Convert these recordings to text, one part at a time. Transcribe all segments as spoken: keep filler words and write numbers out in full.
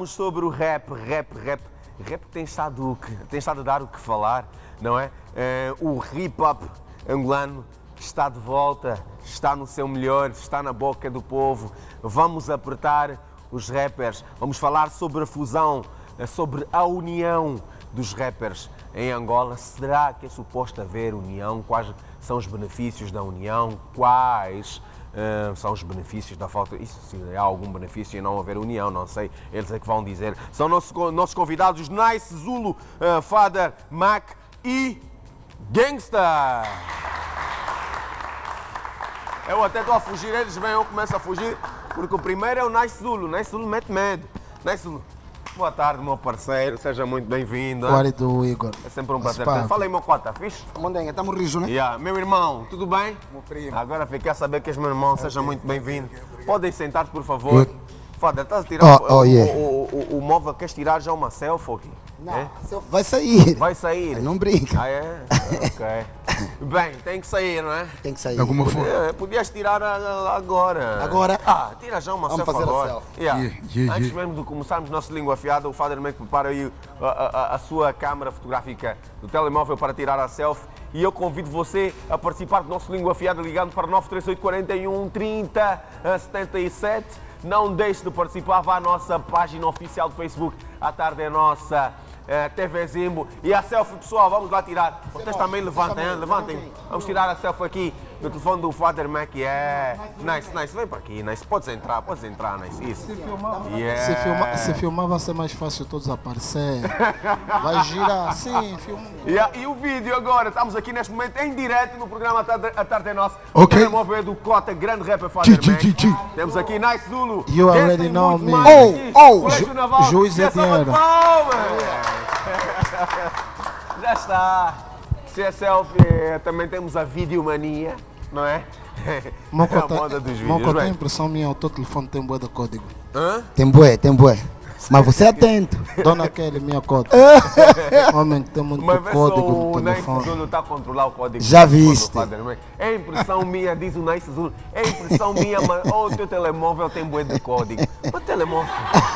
falamos sobre o rap, rap, rap. Rap tem estado, tem estado a dar o que falar, não é? Uh, o hip-hop angolano está de volta, está no seu melhor, está na boca do povo. Vamos apertar os rappers, vamos falar sobre a fusão, sobre a união dos rappers em Angola. Será que é suposto haver união? Quais são os benefícios da união? Quais uh, são os benefícios da falta? Isso, se há algum benefício em não haver união, não sei. Eles é que vão dizer. São nossos, nossos convidados Nice, Zulu, uh, Father, Mac e Gangsta. Eu até estou a fugir, eles vêm, eu começo a fugir, porque o primeiro é o Nice Zulu. Nice Zulu mete medo. Nice Zulu. Boa tarde, meu parceiro, seja muito bem-vindo. Boa tarde, Igor. É sempre um prazer. Fala aí, meu cota, fixe? Mondenga, estamos rijo, né? Yeah. Meu irmão, tudo bem? Meu primo. Agora fiquei a saber que és meu irmão, seja muito bem-vindo. Podem sentar, por favor. Fader, estás a tirar oh, oh, o, yeah. o, o, o, o móvel, queres tirar já uma selfie aqui? Não, é? vai sair. Vai sair? Não brinca. Ah, é? Ok. Bem, tem que sair, não é? Tem que sair. Alguma Podia, podias tirar agora. Agora? Ah, tira já uma Vamos selfie fazer agora. a selfie. Yeah. Yeah, yeah, Antes yeah. mesmo de começarmos nossa língua afiada, o Father Mac prepara aí a, a, a sua câmara fotográfica do telemóvel para tirar a selfie. E eu convido você a participar do nosso língua afiada ligando para nove três oito, quatro um, trinta, setenta e sete. Não deixe de participar, vá à nossa página oficial do Facebook. À tarde é nossa uh, T V Zimbo. E a selfie, pessoal, vamos lá tirar. Vocês também levantem, hein? Levantem. Vamos tirar a selfie aqui no telefone do Father Mac. Yeah. Nice, nice. Vem para aqui, Nice. Podes entrar, podes entrar, Nice. Isso. Se filmar, yeah. se, filmar, se filmar vai ser mais fácil todos aparecer. Vai girar, sim, filma. Yeah. E o vídeo agora, estamos aqui neste momento em direto no programa A Tarde, a tarde é Nossa. Ok. O telemóvel é do Cota, grande rapper Father Chi, Mac. chi, chi. Temos aqui Nice Zulu. You Quem already tem know muito me. mais Oh, aqui? oh, Colégio Ju- Naval. Juiz E a salva de Etienne. palmas. Já está. Se é selfie, também temos a videomania, não é? Mocota, a moda dos vídeos. Mocota, a Bem. impressão minha, o teu telefone tem bué de código. Hã? Tem bué, tem bué. Mas você é atento. Dona Kelly, minha cota. Homem, tem muito Mas vê só código o no Nice telefone. Zulu está a controlar o código. Já do telefone do viste. Father Mac. É impressão minha, diz o Nice Zulu. É impressão minha, mas oh, o teu telemóvel tem bué de código. O telemóvel.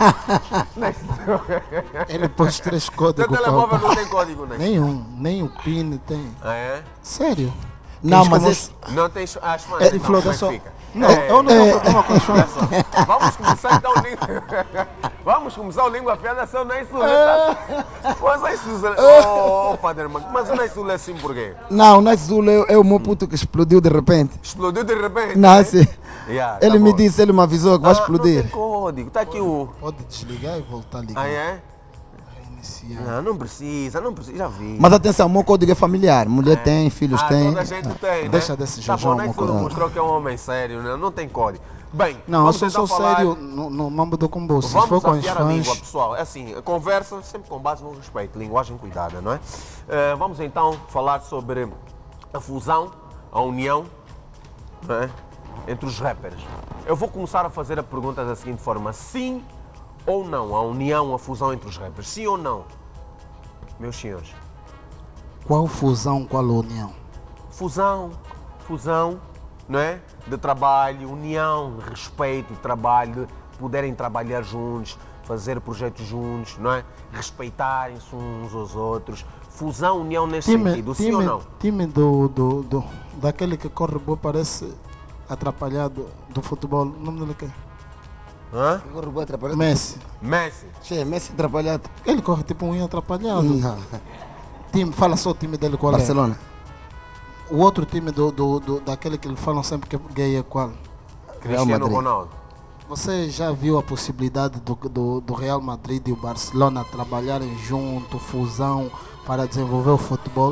Nice Zulu. Ele pôs três O teu códigos. telemóvel pra- não tem código, né? Nenhum, nem o PIN tem. Ah, é? Sério? Não, Queres mas que eu esse... Não tem as fãs. Ele então, falou como da é que sua- fica? Não, É, eu não tenho é, problema com as fãs. Vamos começar então o língua. Vamos começar o língua afiada sem o Nice Zulu. Mas o Nice Zulu. Oh, Father Mac. Mas o Nice Zulu é assim por quê? Não, o Nice Zulu é, é o meu puto que explodiu de repente. Explodiu de repente. Não, né? sim. Yeah, tá Ele me bom. disse, ele me avisou que vai Ah, não explodir. tem código. Está aqui o. Pode desligar e voltar a ligar. Ah, é? Iniciar. Não, não precisa, não precisa. Já vi. Mas atenção, o meu código é familiar. Mulher tem, filhos ah, tem. toda a gente tem, né? Deixa desse Tá Jojão, bom, Nice Zulu código. mostrou que é um homem sério, né? Não tem código. Bem, Não, eu vamos só tentar sou falar... sério no, no mambo do combo. Se for Vamos com os afiar a língua, fãs, pessoal. É assim, a conversa sempre com base no respeito, linguagem cuidada, não é? Eh, vamos então falar sobre a fusão, a união, não é? Entre os rappers. Eu vou começar a fazer a pergunta da seguinte forma: sim ou não a união, a fusão entre os rappers? Sim ou não? Meus senhores. qual fusão, qual união? Fusão, fusão, não é? De trabalho, união, de respeito, de trabalho, de poderem trabalhar juntos, fazer projetos juntos, não é? Respeitarem-se uns aos outros. Fusão, união nesse sentido, sim ou não? time do, do, do, daquele que corre boa parece atrapalhado do futebol. O nome dele é quem? Hã? Messi. Messi. Che, Messi atrapalhado. Ele corre tipo um atrapalhado. Não. Time, fala só o time dele qual Barcelona. é. O outro time do, do, do, daquele que eles falam sempre que é gay é qual? Cristiano Madrid. Ronaldo. Você já viu a possibilidade do, do, do Real Madrid e o Barcelona trabalharem junto, fusão, para desenvolver o futebol?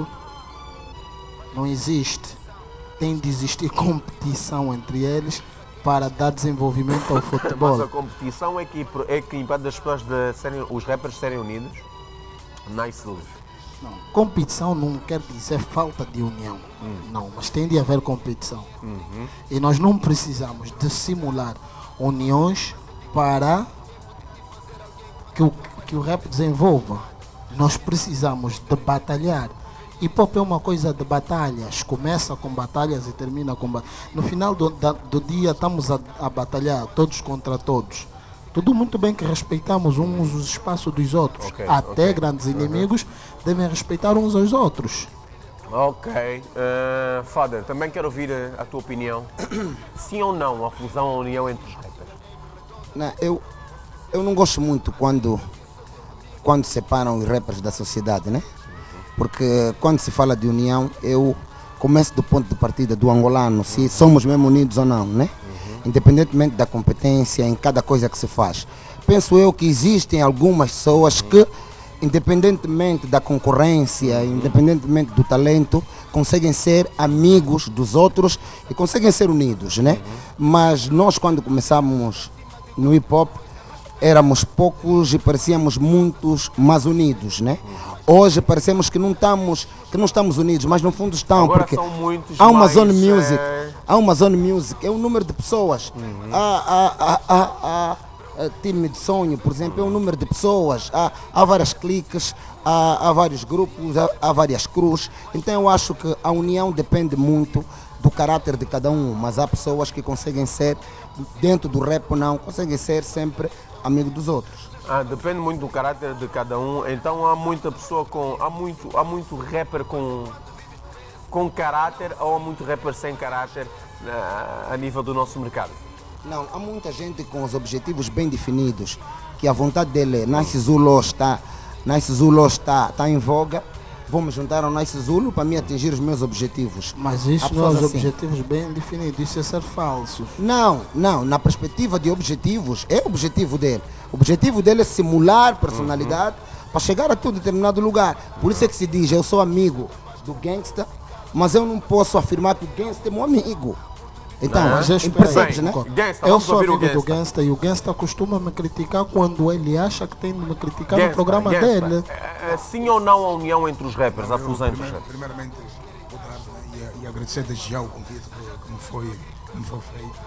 Não existe. Tem de existir competição entre eles para dar desenvolvimento ao Mas futebol. a competição é que, é que impede as pessoas de serem, os rappers serem unidos. Nice Zulu. Não, competição não quer dizer falta de união. Não, mas tem de haver competição. E nós não precisamos de simular uniões para que o, que o rap desenvolva. Nós precisamos de batalhar. Hip hop é uma coisa de batalhas. Começa com batalhas e termina com batalhas. No final do, da, do dia estamos a, a batalhar, todos contra todos. Tudo muito bem que respeitamos uns os espaços dos outros. Okay, Até okay. grandes inimigos devem respeitar uns aos outros. Ok. Uh, Father, também quero ouvir a, a tua opinião. Sim ou não a fusão, a união entre os rappers? Não, eu, eu não gosto muito quando, quando separam os rappers da sociedade, né? Porque quando se fala de união, eu começo do ponto de partida do angolano, se somos mesmo unidos ou não, né? Independentemente da competência em cada coisa que se faz. Penso eu que existem algumas pessoas que, independentemente da concorrência, independentemente do talento, conseguem ser amigos dos outros e conseguem ser unidos, né? Mas nós, quando começamos no hip hop, éramos poucos e parecíamos muitos mais unidos, né? Hoje parecemos que não estamos, que não estamos unidos, mas no fundo estão. Agora porque são muitos há uma mais, zone music, é... há uma zone music, é um número de pessoas. Uhum. Há, há, há, há, há, há time de sonho, por exemplo, é um número de pessoas. Há, há várias cliques, há, há vários grupos, há, há várias cruzes. Então eu acho que a união depende muito do caráter de cada um, mas há pessoas que conseguem ser, dentro do rap não, conseguem ser sempre amigo dos outros. Ah, depende muito do caráter de cada um. Então há muita pessoa com. Há muito, há muito rapper com, com caráter ou há muito rapper sem caráter a, a nível do nosso mercado? Não, há muita gente com os objetivos bem definidos, que a vontade dele é Nice Zulu está, Nice Zulu está, está em voga. Vou me juntar ao Nice Zulu para me atingir os meus objetivos. Mas isso Há não é os pessoas assim. objetivos bem definidos, isso é ser falso. Não, não, na perspectiva de objetivos, é o objetivo dele. O objetivo dele é simular personalidade uhum. para chegar a todo determinado lugar. Por isso é que se diz, eu sou amigo do gangsta, mas eu não posso afirmar que o gangsta é meu amigo. Então, Não, mas eu percebes, espero, né? Gangsta, eu vamos sou ouvir o amigo do Gangsta. Gangsta e o Gangsta costuma me criticar quando ele acha que tem de me criticar Gangsta, no programa Gangsta. dele. É, é, sim ou não a união entre os rappers, a fusão entre os rappers? Primeiramente, vou dar e, e agradecer desde já o convite que, que me foi, que me foi feito.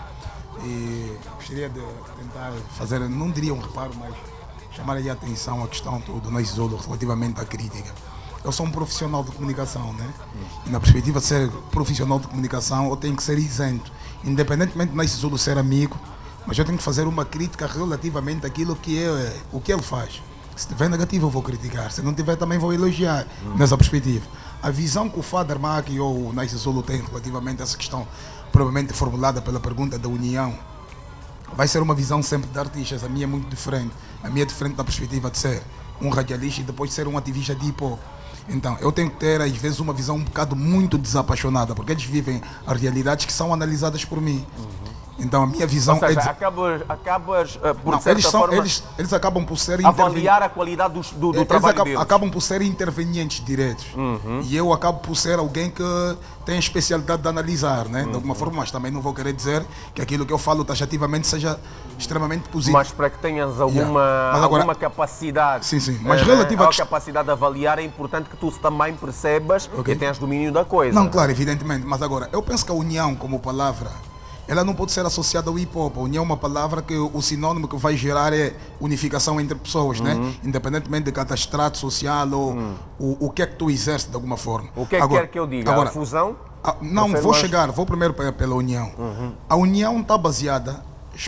E gostaria de tentar fazer, não diria um reparo, mas chamar aí a atenção à questão do, do Nice Zulu relativamente à crítica. Eu sou um profissional de comunicação, né? E na perspectiva de ser profissional de comunicação, eu tenho que ser isento. Independentemente de Nice Zulu ser amigo, mas eu tenho que fazer uma crítica relativamente àquilo que é o que ele faz. Se tiver negativo eu vou criticar, se não tiver também vou elogiar hum. nessa perspectiva. A visão que o Father Mac ou o Nice Zulu tem relativamente a essa questão, provavelmente formulada pela pergunta da união, vai ser uma visão sempre de artistas. A minha é muito diferente. A minha é diferente da perspectiva de ser um radialista e depois ser um ativista de hip hop. Então, eu tenho que ter, às vezes, uma visão um bocado muito desapaixonada, porque eles vivem as realidades que são analisadas por mim. Uhum. Então, a minha visão Ou seja, é... De... acabas, acabas uh, por Não, certa eles, são, forma, eles, eles acabam por ser... avaliar a qualidade do, do, do eles trabalho acabam, deles. acabam por ser intervenientes diretos. Uhum. E eu acabo por ser alguém que tem a especialidade de analisar, né? Uhum. De alguma forma, mas também não vou querer dizer que aquilo que eu falo taxativamente seja extremamente positivo. Mas para que tenhas alguma, yeah. mas agora, alguma capacidade, sim, sim. Mas uh, relativa a a capacidade de avaliar, é importante que tu também percebas okay. que tens domínio da coisa. Não, claro, evidentemente. Mas agora, eu penso que a união como palavra, ela não pode ser associada ao hip hop. A união é uma palavra que o sinônimo que vai gerar é unificação entre pessoas, uhum. né? Independentemente de cada extrato social ou uhum. o, o que é que tu exerces de alguma forma. O que é que agora, quer que eu diga? Agora, a fusão? A, não, vou mais... chegar, vou primeiro pela união. Uhum. A união está baseada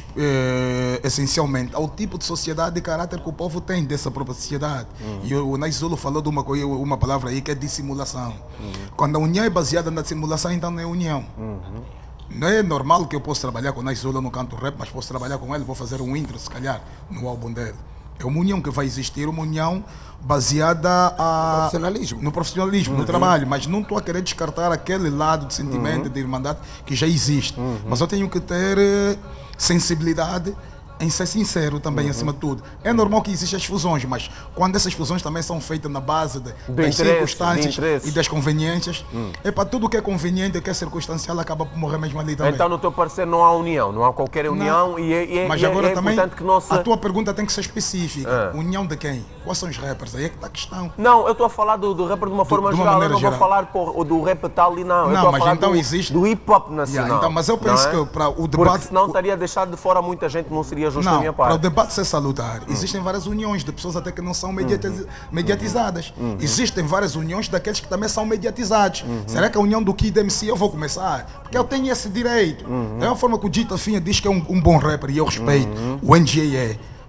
eh, essencialmente ao tipo de sociedade e caráter que o povo tem dessa própria sociedade. Uhum. E o Nice Zulu falou de uma, uma palavra aí que é dissimulação. Uhum. Quando a união é baseada na dissimulação, então não é união. Uhum. Não é normal que eu possa trabalhar com o Nice Zulu no canto rap, mas posso trabalhar com ele, vou fazer um intro, se calhar, no álbum dele. É uma união que vai existir, uma união baseada a... no profissionalismo. No profissionalismo, uhum. no trabalho, mas não estou a querer descartar aquele lado de sentimento, uhum. de irmandade que já existe. Uhum. Mas eu tenho que ter uh, sensibilidade em ser sincero também, uhum. acima de tudo. É normal que existam as fusões, mas quando essas fusões também são feitas na base de, das circunstâncias de e das conveniências, uhum. é para tudo que é conveniente, que é circunstancial, acaba por morrer mesmo ali também. Então, no teu parecer, não há união, não há qualquer união, não. e é, e é, mas e agora é também, importante que não se... a tua pergunta tem que ser específica. Ah. União de quem? Quais são os rappers? Aí é que está a questão. Não, eu estou a falar do, do rapper de uma forma de uma geral, eu não geral. vou falar por, do rap tal e não. Não, eu estou a mas falar então do, existe... do hip-hop nacional. Yeah, então, mas eu penso é? que para o debate... Porque senão estaria a deixar de fora muita gente, não seria justo não, da minha parte. Para o debate ser salutar, hum. existem várias uniões de pessoas até que não são mediatiz... uhum. mediatizadas. Uhum. Existem várias uniões daqueles que também são mediatizados. Uhum. Será que a união do Kid M C eu vou começar? Porque eu tenho esse direito. Uhum. Da mesma forma que o Dita Finha diz que é um, um bom rapper e eu respeito, uhum. o N G A é.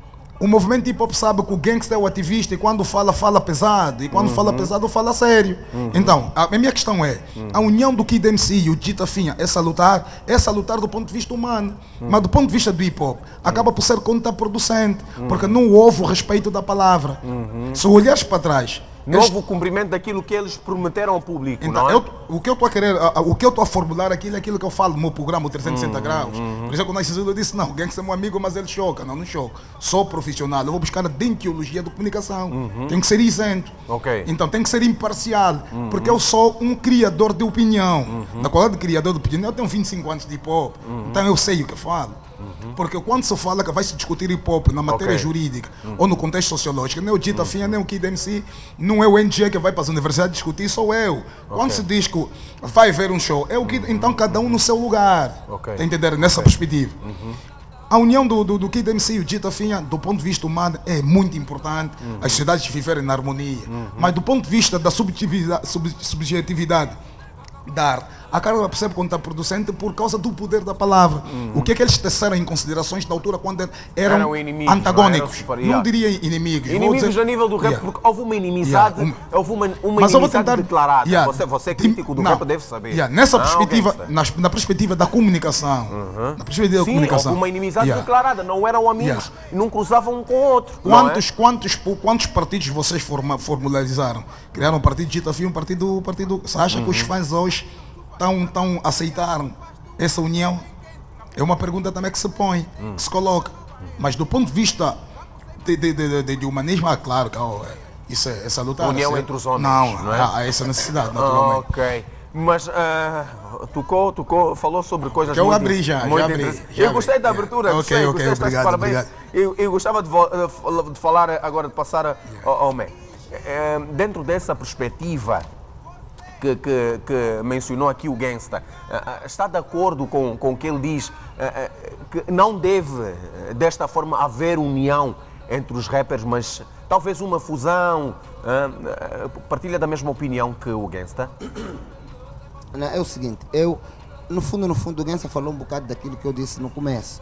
O movimento hip hop sabe que o gangster é o ativista e quando fala, fala pesado. E quando Uhum. fala pesado, fala sério. Uhum. Então, a, a minha questão é, uhum. a união do Kid M C e o Dita Finha é salutar, é salutar do ponto de vista humano. Uhum. Mas do ponto de vista do hip hop, acaba por ser contraproducente. Porque não houve o respeito da palavra. Uhum. Se olhares para trás... Não eles- houve o cumprimento daquilo que eles prometeram ao público, Então, não é? eu, o que eu estou a querer, a- a- o que eu estou a formular aqui é aquilo que eu falo no meu programa, o trezentos e sessenta graus. Por exemplo, quando a eu disse, não, o gangster é meu amigo, mas ele choca. Não, não choca. Sou profissional, eu vou buscar a dentiologia da comunicação. Tem que ser isento. Ok. Então tem que ser imparcial, porque eu sou um criador de opinião. Na qualidade de criador de opinião, eu tenho vinte e cinco anos de hip hop, então eu sei o que falo. Porque quando se fala que vai se discutir hip hop na matéria Ok. jurídica ou no contexto sociológico, nem o Dita Finha, nem o Kid M C, não é o N G que vai para as universidades discutir, sou eu. Quando se diz que vai haver um show, é o Kid, então cada um no seu lugar. Ok. Tá entendendo? Nessa perspectiva. A união do, do, do Kid M C e o Dita Finha, do ponto de vista humano, é muito importante. As sociedades viverem na harmonia. Mas do ponto de vista da subjetividade, sub- subjetividade da arte, a Carla percebe quando está producente por causa do poder da palavra. O que é que eles teceram em considerações na altura quando eram, Eram inimigos, antagônicos? não eram super- Não, yeah. diria inimigos. vou Inimigos dizer- a nível do rap, Yeah. porque houve uma inimizade, Yeah, um- houve uma, uma Mas eu vou inimizade tentar declarada. Yeah. Você, você é Dim- crítico do não. rap, deve saber. Yeah. Nessa Não, perspectiva, gangster. na, na perspectiva da comunicação, na perspectiva da Sim, comunicação, houve uma inimizade Yeah. declarada, não eram amigos, Yeah. não cruzavam um com o outro. não é? Quantos, quantos, quantos partidos vocês forma, formalizaram? Criaram um partido de Itafim, um partido, um partido. Você acha que os Uhum. fãs hoje tão, tão aceitaram essa união? É uma pergunta também que se põe, Hum. que se coloca. Mas do ponto de vista de, de, de, de, de humanismo, ah, claro que oh, é- isso é, é salutar. União isso é- entre os homens, Não, não é? há, há essa necessidade, naturalmente. Ok. Mas ah, tocou, tocou, falou sobre coisas Que eu muito, abri já, muito já abri, interessantes. já Eu gostei abri, da yeah. abertura, Ok, gostei, ok, gostei, estás de obrigado, parabéns. obrigado. Eu, eu gostava de, vo- de- de falar agora, de passar a- ao, ao Mé. Eh, Dentro dessa perspectiva que, que, que mencionou aqui o Gangsta, ah, ah, está de acordo com, com o que ele diz ah, ah, que não deve, eh, desta forma, haver união entre os rappers, mas talvez uma fusão? ah, ah, partilha da mesma opinião que o Gangsta? Não, é o seguinte, eu, no fundo, no fundo, o Gangsta falou um bocado daquilo que eu disse no começo.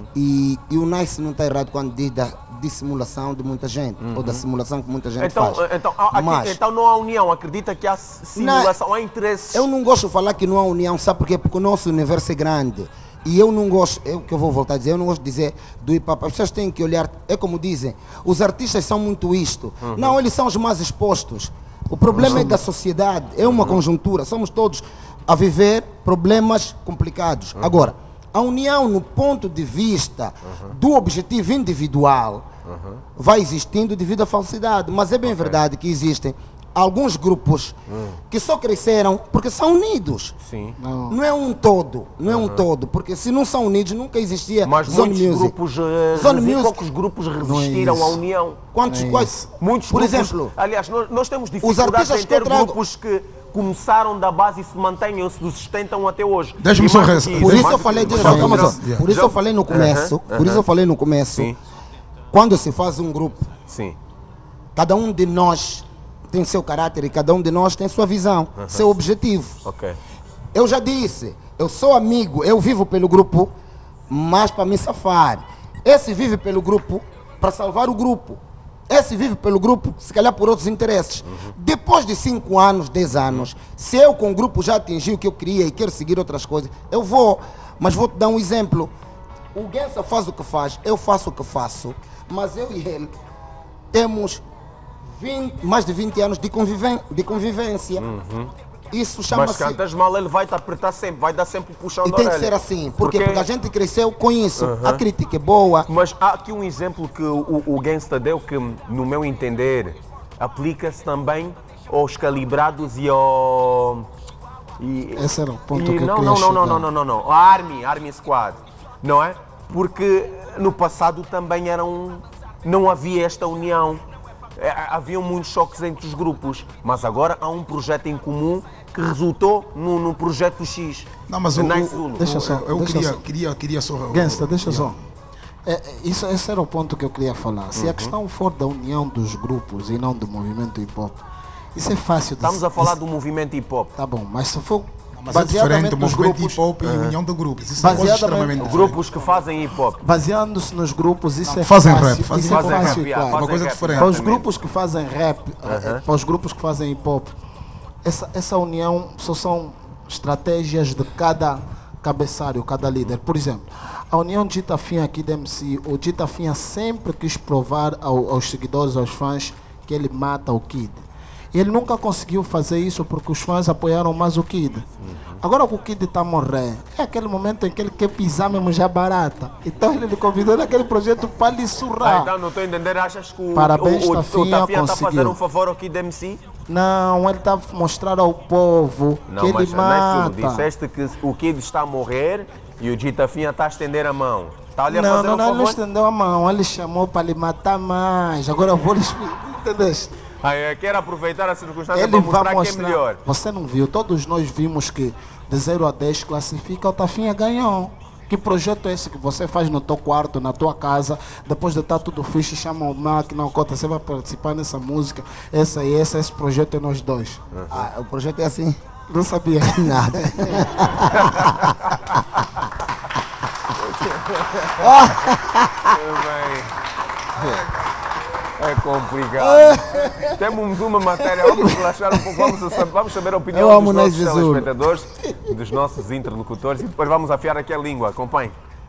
E, e o Nice não está errado quando diz da dissimulação de muita gente, ou da simulação que muita gente Então, faz. então, há- aqui- Mas, então não há união, acredita que há simulação, há interesses. eu não gosto de falar que não há união, sabe por quê? Porque o nosso universo é grande. E eu não gosto, é o que eu vou voltar a dizer, eu não gosto de dizer do hip hop. As pessoas têm que olhar, é como dizem, os artistas são muito isto. Não, eles são os mais expostos. O problema é da sociedade, é uma conjuntura, somos todos a viver problemas complicados. Agora, a união no ponto de vista do objetivo individual vai existindo devido à falsidade, mas é bem verdade que existem alguns grupos que só cresceram porque são unidos. Sim. Não. Não é um todo, não é um todo, porque se não são unidos nunca existia Mas Zone muitos Music. grupos, eh, Zone resi- Music. poucos grupos resistiram isso. à união. Quantos, É quais? Muitos Por grupos, exemplo, aliás, nós, nós temos artistas dificuldades em que eu ter trago- grupos que começaram da base e se mantenham, se sustentam até hoje. Deixa-me E só mais do res- que por e isso mais eu do falei, que deixa isso, eu falar, calma já- só. já- Por isso eu falei no começo, Aham, por isso eu aham. falei no começo, Sim, quando se faz um grupo, sim. cada um de nós tem seu caráter e cada um de nós tem sua visão, seu objetivo. Ok. Eu já disse, eu sou amigo, eu vivo pelo grupo, mas para me safar. Esse vive pelo grupo para salvar o grupo. Esse vive pelo grupo, se calhar por outros interesses. Depois de cinco anos, dez anos, se eu com o grupo já atingi o que eu queria e quero seguir outras coisas, eu vou. Mas vou te dar um exemplo. O Gangsta faz o que faz, eu faço o que faço, mas eu e ele temos vinte, mais de vinte anos de, conviven de convivência. Isso Mas chama-se... cantas mal, ele vai te apertar sempre, vai dar sempre o puxão E da tem que orelha. ser assim. Por quê? Porque a gente cresceu com isso. Uhum. A crítica é boa. Mas há aqui um exemplo que o, o Gangsta deu que, no meu entender, aplica-se também aos calibrados e ao... E, Esse era o ponto e que eu não, queria não, não, não, chegar. não, não, não, não. A Army, Army Squad, não é? Porque no passado também eram... Não havia esta união. É, haviam muitos choques entre os grupos, mas agora há um projeto em comum que resultou no, no projeto X. Não, mas o, Nice o- Zulu. Deixa só, eu deixa queria, só. queria, queria só. Gangsta, deixa só. É, é, isso, esse era o ponto que eu queria falar. Se a questão for da união dos grupos e não do movimento hip hop, isso é fácil de Estamos se- a falar de do movimento hip hop. se- Tá bom, mas se for Mas é diferente o movimento hip hop e a união de grupos. Isso é coisa extremamente diferente. Grupos que fazem hip hop. Baseando-se nos grupos, isso é fazem fácil. rap, fazem isso fazem é rap, fácil, yeah, claro. Uma coisa rap, diferente. Para os exatamente. grupos que fazem rap, eh, para os grupos que fazem hip hop, essa, essa união só são estratégias de cada cabeçalho, cada líder. Por exemplo, a união de Itafinha aqui da M C, o Itafinha sempre quis provar ao, aos seguidores, aos fãs, que ele mata o Kid. E ele nunca conseguiu fazer isso porque os fãs apoiaram mais o Kid. Agora que o Kid está a morrer, é aquele momento em que ele quer pisar mesmo já barata. Então ele lhe convidou naquele projeto para lhe Ah, surrar. então não estou a entender, achas que o, Parabéns, o, o, Tafinha, o Tafinha está a fazer conseguiu. um favor ao Kid M C? Não, ele está a mostrar ao povo Não, que ele mas não é tudo. mata. Disseste que o Kid está a morrer e o Gitafinha está a estender a mão. Está ali a Não, fazer não, um não, ele não favor? estendeu a mão, ele chamou para lhe matar mais. Agora eu vou lhe explicar, entendeste? Ah, eu quero aproveitar a circunstância Ele para vai mostrar, mostrar. que é melhor. Você não viu, todos nós vimos que de zero a dez classifica, o Tafinha ganhou. Que projeto é esse que você faz no teu quarto, na tua casa, depois de estar tudo fixe, chama o máquina, o Cota, você vai participar nessa música, essa e essa, esse projeto é nós dois. Ah, o projeto é assim? Não sabia Nada. É complicado. Temos uma matéria, vamos relaxar um pouco, vamos, vamos saber a opinião Eu dos amo nossos Jesus. telespectadores, dos nossos interlocutores e depois vamos afiar aqui a língua. Acompanhe.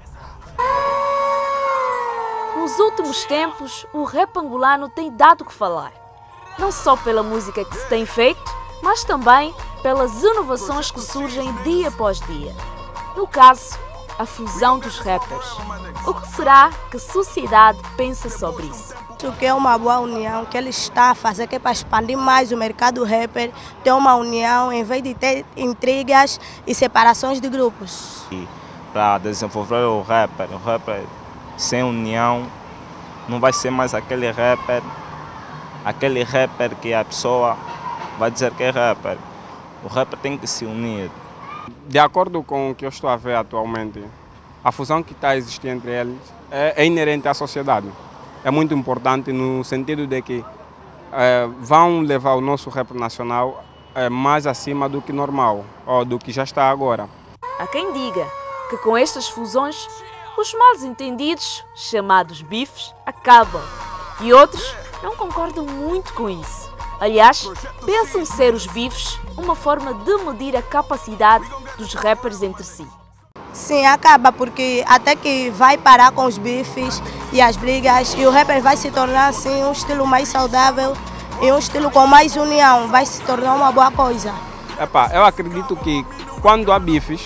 Nos últimos tempos, o rap angolano tem dado o que falar. Não só pela música que se tem feito, mas também pelas inovações que surgem dia após dia. No caso, a fusão dos rappers. O que será que a sociedade pensa sobre isso? Acho que é uma boa união que ele está a fazer, que é para expandir mais o mercado rapper, ter uma união em vez de ter intrigas e separações de grupos. Para desenvolver o rapper, o rapper sem união não vai ser mais aquele rapper, aquele rapper que a pessoa vai dizer que é rapper. O rapper tem que se unir. De acordo com o que eu estou a ver atualmente, a fusão que está a existir entre eles é, é inerente à sociedade. É muito importante no sentido de que é, vão levar o nosso rap nacional é, mais acima do que normal, ou do que já está agora. Há quem diga que com estas fusões, os mal-entendidos, chamados bifes, acabam. E outros não concordam muito com isso. Aliás, pensam ser os bifes uma forma de medir a capacidade dos rappers entre si. Sim, acaba, porque até que vai parar com os bifes e as brigas e o rapper vai se tornar assim um estilo mais saudável e um estilo com mais união, vai se tornar uma boa coisa. Epá, eu acredito que quando há bifes,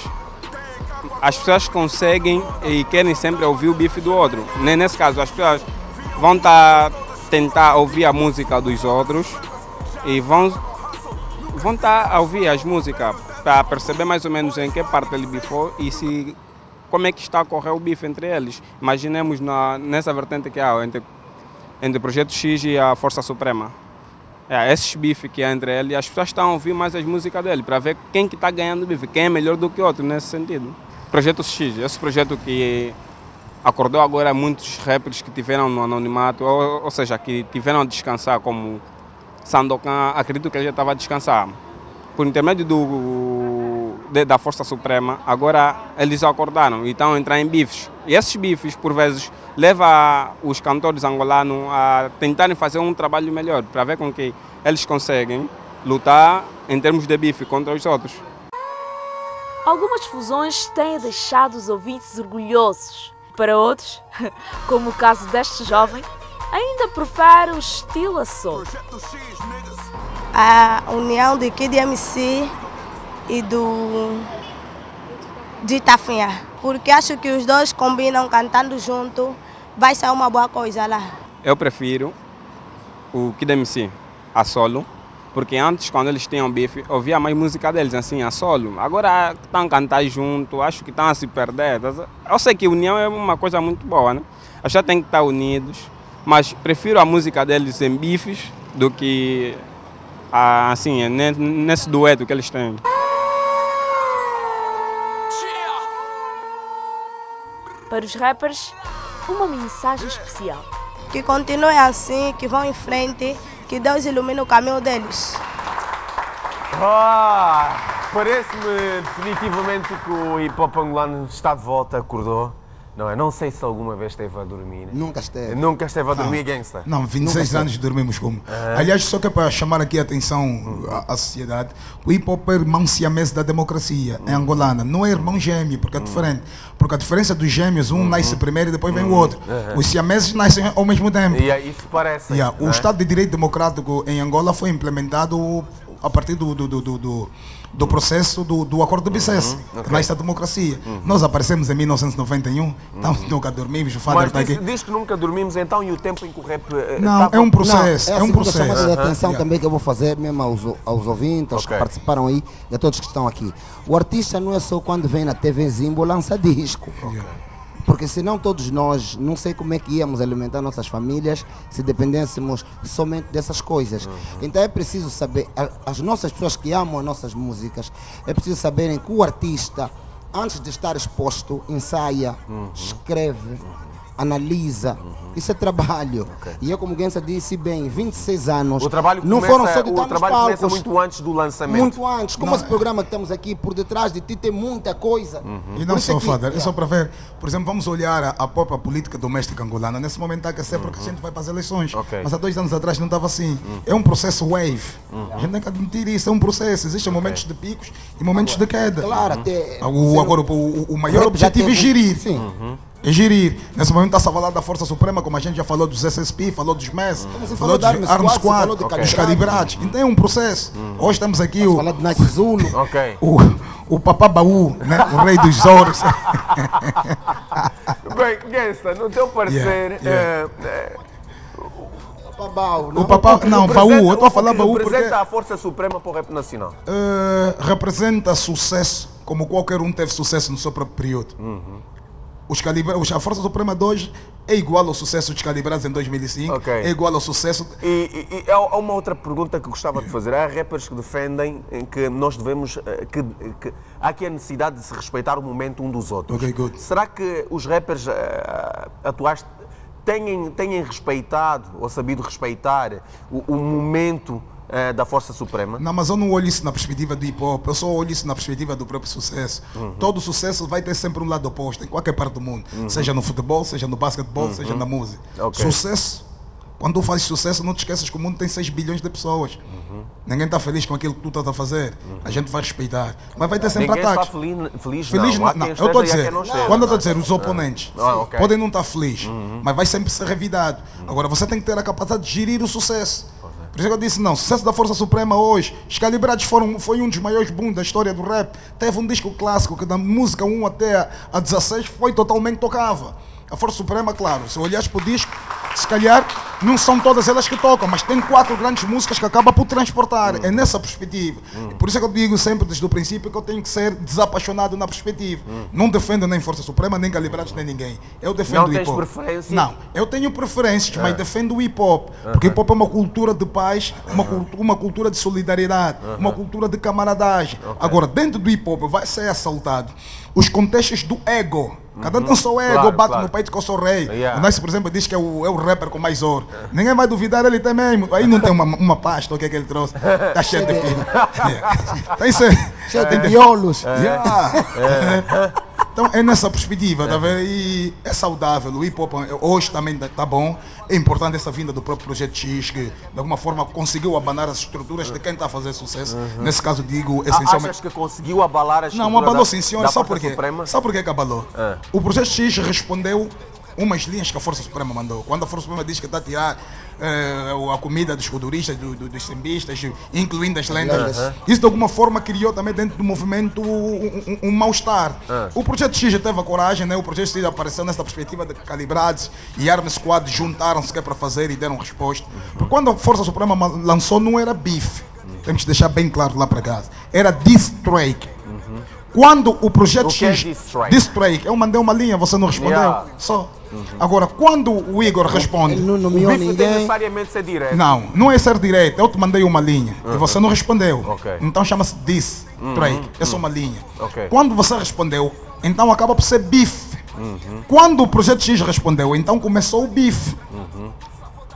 as pessoas conseguem e querem sempre ouvir o bife do outro. Nesse caso, as pessoas vão estar tentar ouvir a música dos outros e vão vão estar a ouvir as músicas para perceber mais ou menos em que parte ele bifou e se, como é que está a correr o bife entre eles. Imaginemos na, nessa vertente que há entre, entre o Projeto X e a Força Suprema. É, esses bifes que há entre eles, as pessoas estão a ouvir mais as músicas dele para ver quem que está ganhando o bife, quem é melhor do que o outro nesse sentido. Projeto X, esse projeto que acordou agora muitos rappers que tiveram no anonimato, ou, ou seja, que tiveram a descansar, como Sandokan, acredito que ele já estava a descansar. Por intermédio do, de, da Força Suprema, agora eles acordaram e estão a entrar em bifes. E esses bifes, por vezes, levam os cantores angolanos a tentarem fazer um trabalho melhor, para ver com que eles conseguem lutar em termos de bife contra os outros. Algumas fusões têm deixado os ouvintes orgulhosos. Para outros, como o caso deste jovem, ainda prefere o estilo a soul. A união de Kid M C e do de Tafinha, porque acho que os dois combinam cantando junto, vai ser uma boa coisa lá. Eu prefiro o Kid M C a solo, porque antes, quando eles tinham bife, eu ouvia mais música deles assim, a solo. Agora estão a cantar junto, acho que estão a se perder. Eu sei que união é uma coisa muito boa, né? Acho que tem que estar unidos, mas prefiro a música deles em bifes do que assim, nesse dueto que eles têm. Para os rappers, uma mensagem especial. Que continuem assim, que vão em frente, que Deus ilumine o caminho deles. Ah! Parece-me definitivamente que o hip-hop angolano está de volta, acordou. Não é? Não sei se alguma vez esteve a dormir. Né? Nunca esteve. Nunca esteve a dormir, Não. gangsta. Não, vinte e seis anos dormimos como. Aliás, só que é para chamar aqui a atenção à, à sociedade, o hip hop é irmão siamês da democracia, é angolana. Não é irmão gêmeo, porque é diferente. Porque a diferença dos gêmeos, um nasce primeiro e depois vem o outro. Os siameses nascem ao mesmo tempo. E aí isso parece. Yeah, não o é? Estado de Direito Democrático em Angola foi implementado a partir do, do, do, do, do, do processo do, do Acordo de Bicesse, Uhum, que nasce a democracia. Nós aparecemos em mil novecentos e noventa e um, então nunca dormimos, o Fader Mas está diz, aqui. diz que nunca dormimos então e o tempo em que o rap. eh, Não, estava- é um processo, Não, é, é a um segunda chamada processo. de atenção Yeah. também que eu vou fazer mesmo aos, aos ouvintes, aos Ok. que participaram aí e a todos que estão aqui. O artista não é só quando vem na T V Zimbo lança disco. Porque senão todos nós, não sei como é que íamos alimentar nossas famílias se dependêssemos somente dessas coisas. Então é preciso saber, a- as nossas pessoas que amam as nossas músicas, é preciso saberem que o artista, antes de estar exposto, ensaia, escreve, analisa. Isso é trabalho. E eu, como Guença disse bem, vinte e seis anos, O trabalho não começa, foram só de o estar nos trabalho começa palcos. muito antes do lançamento. Muito antes, como Não, esse programa que temos aqui, por detrás de ti tem muita coisa. E Por não isso só, é que- Fader, é yeah. só para ver, por exemplo, vamos olhar a, a própria política doméstica angolana. Nesse momento está a aquecer porque a gente vai para as eleições. Ok. Mas há dois anos atrás não estava assim. É um processo wave. A gente tem que admitir isso, é um processo. Existem momentos de picos e momentos de queda. Claro, até. O, agora, o, o- o maior rap já objetivo é teve- gerir. Sim. É gerir. Nesse momento está-se a falar da Força Suprema, como a gente já falou dos S S P, falou dos M E S, se falou falou dos de Arms Arms Squad, se Squad, falou de dos calibrados. calibrados. Então é um processo. Hoje estamos aqui, o, Falar de Night Zulu. Ok. o, o Papá Baú, né? O rei dos ouros. Bem, Gangsta, no teu parecer. Yeah, yeah. eh, eh, Babau, O Papá, não, representa- Baú, eu estou a falar o que Baú porque representa a Força Suprema para o rap nacional. eh, representa sucesso, como qualquer um teve sucesso no seu próprio período. Os calibra, os- a Força Suprema de hoje é igual ao sucesso dos calibrados em dois mil e cinco, Ok. é igual ao sucesso. E, e- e há há uma outra pergunta que gostava de fazer. Há rappers que defendem em que nós devemos. eh, Que, que há aqui a necessidade de se respeitar o momento um dos outros. Ok, good. Será que os rappers eh, atuais têm, têm respeitado ou sabido respeitar o, o momento eh, da Força Suprema? Não, mas eu não olho isso na perspectiva do hip hop, eu só olho isso na perspectiva do próprio sucesso. Todo sucesso vai ter sempre um lado oposto, em qualquer parte do mundo. Seja no futebol, seja no basquetebol, seja na música. Ok. Sucesso, quando tu fazes sucesso, não te esqueças que o mundo tem seis bilhões de pessoas. Ninguém está feliz com aquilo que tu estás a fazer. A gente vai respeitar. Mas vai ter sempre Ninguém está ataques. feliz, feliz, Feliz não. Há não, quem eu estou a esteja e há dizer, quem não esteja. quando eu estou a dizer, os oponentes Ah, ok. podem não estar felizes, mas vai sempre ser revidado. Agora você tem que ter a capacidade de gerir o sucesso. Por isso que eu disse, não, o sucesso da Força Suprema hoje, os Calibrados foram, foi um dos maiores booms da história do rap. Teve um disco clássico que da música um até a- a dezasseis foi totalmente tocável. A Força Suprema, claro, se olhares para o disco, se calhar não são todas elas que tocam, mas tem quatro grandes músicas que acabam por transportar. É nessa perspectiva. Por isso é que eu digo sempre desde o princípio que eu tenho que ser desapaixonado na perspectiva. Não defendo nem Força Suprema, nem Calibrados, nem ninguém. Eu defendo Não o hip tens hop. preferência? Não, eu tenho preferências, mas defendo o hip hop. Porque hip hop é uma cultura de paz, uma, cultu- uma cultura de solidariedade, uma cultura de camaradagem. Agora, dentro do hip hop vai ser assaltado os contextos do ego. Cada um tem o seu ego, Claro, bate claro. no peito que eu sou rei. Yeah. O Nice, por exemplo, diz que é o, é o rapper com mais ouro. Ninguém vai duvidar, ele tem mesmo. Aí não tem uma, uma pasta, o que é que ele trouxe? Está cheio de filho. Yeah. Tem isso. Cheio de violos. Yeah. Então é nessa perspectiva, tá vendo? E é saudável. O hip hop hoje também está bom. É importante essa vinda do próprio Projeto X, que de alguma forma conseguiu abanar as estruturas de quem está a fazer sucesso. Nesse caso, digo Ah, essencialmente. achas que conseguiu abalar as Não, abalou sim, senhor. da Sabe Força por quê? Suprema? Sabe por quê que abalou? Ah. O Projeto X respondeu umas linhas que a Força Suprema mandou. Quando a Força Suprema diz que está a tirar eh, a comida dos culturistas, do, do, dos sambistas, incluindo as lendas, isso de alguma forma criou também dentro do movimento um, um- um mal-estar. O Projeto X já teve a coragem, né? O Projeto X apareceu nessa perspectiva de Calibrados e Arms Squad juntaram-se que é para fazer e deram resposta. Porque quando a Força Suprema ma- lançou, não era beef. Temos que deixar bem claro lá para casa. Era diss track. Quando o Projeto O que é X... diss track? Diss track. Eu mandei uma linha, você não respondeu. Yeah. Só. Agora, quando o Igor responde... Ele não O nomeou bife tem ninguém. necessariamente ser direto. Não, não é ser direito. Eu te mandei uma linha e você não respondeu. Ok. Então chama-se diss track. É só uma linha. Ok. Quando você respondeu, então acaba por ser beef. Quando o Projeto X respondeu, então começou o beef.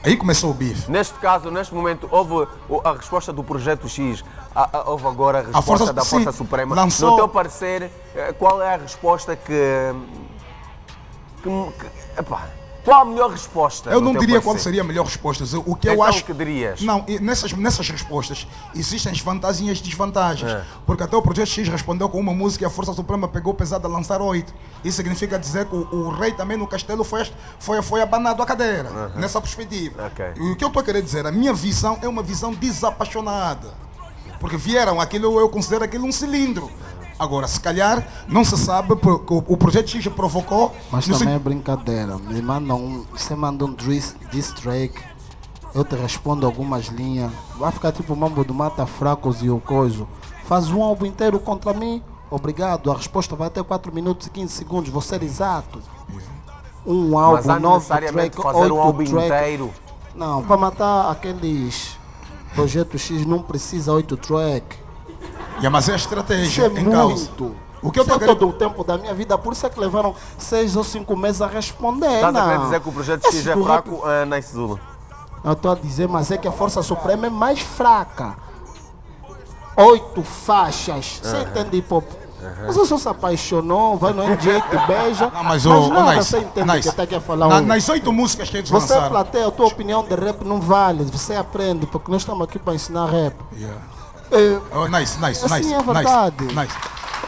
Aí começou o bife. Neste caso, neste momento, houve a resposta do Projeto X, a, a, houve agora a resposta a força, da Força sim, Suprema. Lançou... No teu parecer, qual é a resposta que... que, que epá, qual a melhor resposta? Eu não diria parecer? qual seria a melhor resposta. O que então, eu acho que dirias? Não, nessas, nessas respostas existem as vantagens e as desvantagens. É. Porque até o Projeto X respondeu com uma música e a Força Suprema pegou pesado a lançar oito. Isso significa dizer que o, o rei também no castelo foi, foi, foi abanado a cadeira. Uhum. Nessa perspectiva. Okay. E o que eu estou a querer dizer, a minha visão é uma visão desapaixonada. Porque vieram, aquilo eu considero aquilo um cilindro. Agora, se calhar, não se sabe, porque o Projeto X provocou... Mas também se... é brincadeira. Me manda um, você manda um diss track, eu te respondo algumas linhas. Vai ficar tipo o Mambo do Mata Fracos e o coiso. Faz um álbum inteiro contra mim, obrigado. A resposta vai ter quatro minutos e quinze segundos, vou ser exato. Um álbum, Mas há nove necessariamente track, fazer um álbum track. inteiro? Não, para matar aqueles Projeto X não precisa oito track. Yeah, mas é a estratégia isso é em muito. causa. O que eu isso é querendo... todo o tempo da minha vida, por isso é que levaram seis ou cinco meses a responder. Estás não. a querer dizer que o Projeto X é fraco, uh, Nice Zulu? Eu estou a dizer, mas é que a Força Suprema é mais fraca. Oito faixas. Você uh-huh. entende hip hop? Uh-huh. Você só se apaixonou, vai no M J, te beija. Não, mas mas o nada, nice, você entende nice. que até quer falar. Na, um... Nas oito músicas que eles você lançaram. Você plateia, a tua opinião de rap não vale. Você aprende, porque nós estamos aqui para ensinar rap. Yeah. É, oh, nice, nice, assim nice. é verdade. Nice, nice.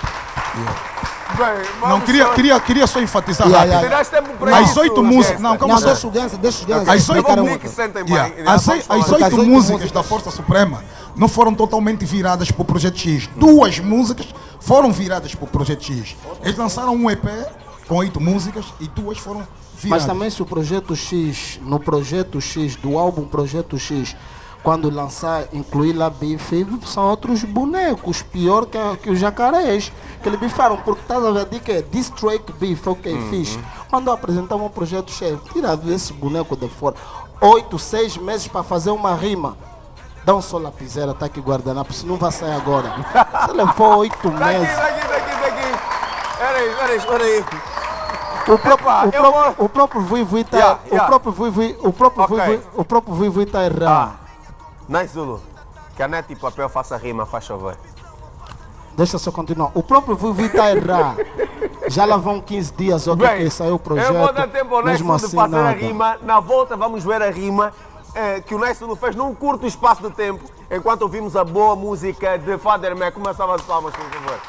Yeah. Bem, não, queria, só... queria, queria só enfatizar yeah, rápido. Yeah, yeah. tempo para as oito músicas. Não, calma não, deixa o Ganso, deixa o Ganso. As oito, yeah. as, as, as oito músicas da Força Suprema não foram totalmente viradas para o Projeto X. Duas músicas foram viradas para o Projeto X. Eles lançaram um E P com oito músicas e duas foram viradas. Mas também se o Projeto X, no Projeto X, do álbum Projeto X, quando lançar, incluir lá bife, são outros bonecos, pior que, que os jacarés, que eles bifaram, porque estás a ver que é diss track beef, ok, uhum. fixe. Quando apresentamos um projeto cheio, tira esse boneco de fora. Oito, seis meses para fazer uma rima. Dá um só lapiseira, tá aqui guardanapo, se não vai sair agora. Você levou oito meses. Daqui, daqui, daqui, daqui. Peraí, peraí, peraí. O próprio, Epa, o, próprio, vou... o próprio Vui Vui tá, yeah, yeah. o próprio Vui Vui, o próprio okay. Vui Vui, o próprio Vui Vui tá errado. Ah. Nice Zulu, caneta e papel, faça rima, faz favor. Deixa só continuar. O próprio Vui Vui tá errado. Já lá vão quinze dias, ok, que saiu o projeto. Eu vou dar tempo ao Nice Zulu assim, de fazer nada. a rima. Na volta vamos ver a rima eh, que o Nice Zulu fez num curto espaço de tempo, enquanto ouvimos a boa música de Father Mac. Começava as palmas, por favor.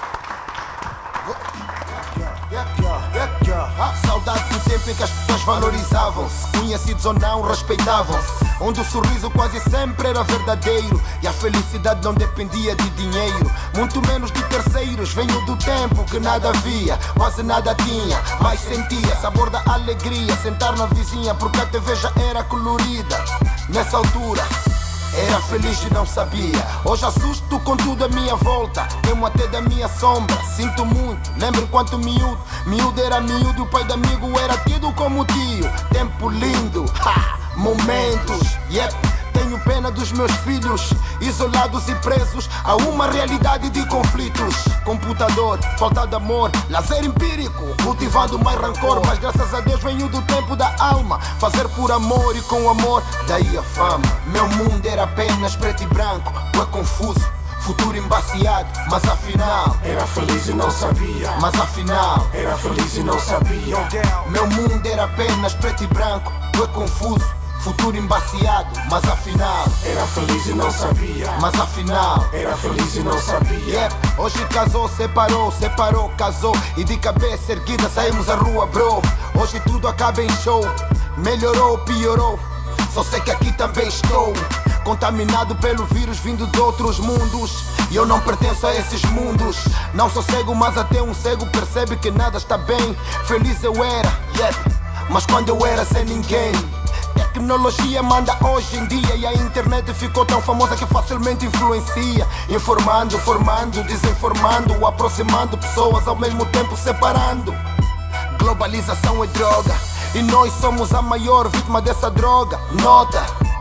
Saudade do tempo em que as pessoas valorizavam-se, conhecidos ou não, respeitavam-se, onde o sorriso quase sempre era verdadeiro e a felicidade não dependia de dinheiro, muito menos de terceiros. Venho do tempo que nada havia, quase nada tinha, mas sentia sabor da alegria, sentar na vizinha porque a T V já era colorida. Nessa altura era feliz e não sabia. Hoje assusto com tudo à minha volta, temo até da minha sombra. Sinto muito, lembro enquanto miúdo Miúdo era miúdo e o pai de amigo era tido como tio. Tempo lindo, ha, momentos, yep. Tenho pena dos meus filhos, isolados e presos a uma realidade de conflitos. Computador, falta de amor, lazer empírico, cultivando mais rancor. Mas graças a Deus venho do tempo da alma, fazer por amor e com amor, daí a fama. Meu mundo era apenas preto e branco, é confuso, futuro embaciado, mas afinal era feliz e não sabia. Mas afinal era feliz e não sabia. Meu mundo era apenas preto e branco, é confuso, futuro embaciado, mas afinal era feliz e não sabia. Mas afinal era feliz e não sabia. Yep. Hoje casou, separou, separou, casou e de cabeça erguida saímos à rua, bro. Hoje tudo acaba em show, melhorou, piorou, só sei que aqui também estou contaminado pelo vírus vindo de outros mundos. E eu não pertenço a esses mundos. Não sou cego, mas até um cego percebe que nada está bem. Feliz eu era, yep. Mas quando eu era sem ninguém. Tecnologia manda hoje em dia e a internet ficou tão famosa que facilmente influencia, informando, formando, desinformando, aproximando pessoas ao mesmo tempo separando. Globalização é droga e nós somos a maior vítima dessa droga. Nota,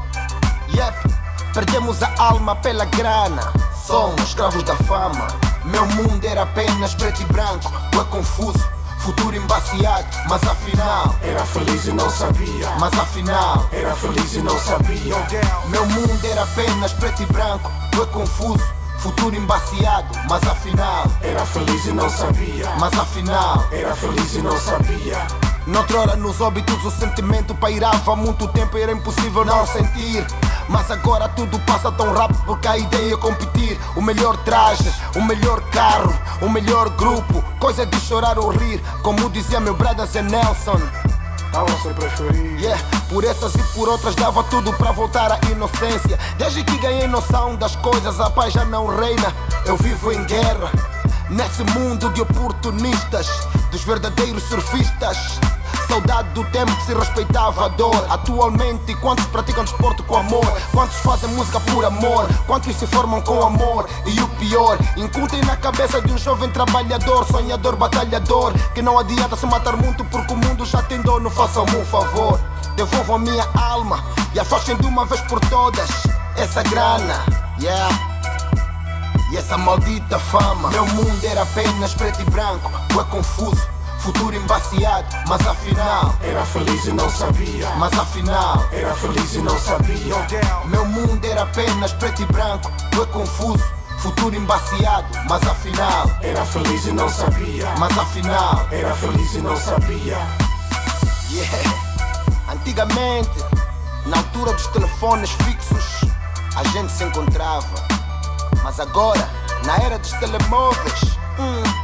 yep. Perdemos a alma pela grana, somos escravos da fama. Meu mundo era apenas preto e branco, é confuso, futuro embaciado, mas afinal era feliz e não sabia. Mas afinal era feliz e não sabia. Meu mundo era apenas preto e branco, foi confuso, futuro embaciado, mas afinal era feliz e não sabia. Mas afinal era feliz e não sabia. Noutrora nos óbitos o sentimento pairava há muito tempo e era impossível não sentir. Mas agora tudo passa tão rápido porque a ideia é competir. O melhor traje, o melhor carro, o melhor grupo, coisa de chorar ou rir, como dizia meu brother Zé Nelson. A você preferir. Yeah, por essas e por outras dava tudo para voltar à inocência. Desde que ganhei noção das coisas, a paz já não reina. Eu vivo em guerra, nesse mundo de oportunistas, dos verdadeiros surfistas. Saudade do tempo que se respeitava a dor. Atualmente, quantos praticam desporto com amor? Quantos fazem música por amor? Quantos se formam com amor? E o pior, incutem na cabeça de um jovem trabalhador, sonhador, batalhador, que não adianta se matar muito porque o mundo já tem dono. Façam-me um favor, devolvam a minha alma e afastem de uma vez por todas essa grana, yeah, e essa maldita fama. Meu mundo era apenas preto e branco, foi confuso, futuro embaciado, mas afinal era feliz e não sabia. Mas afinal era feliz e não sabia. Meu mundo era apenas preto e branco, foi confuso, futuro embaciado, mas afinal era feliz e não sabia. Mas afinal era feliz e não sabia. Yeah. Antigamente, na altura dos telefones fixos, a gente se encontrava. Mas agora, na era dos telemóveis, hum,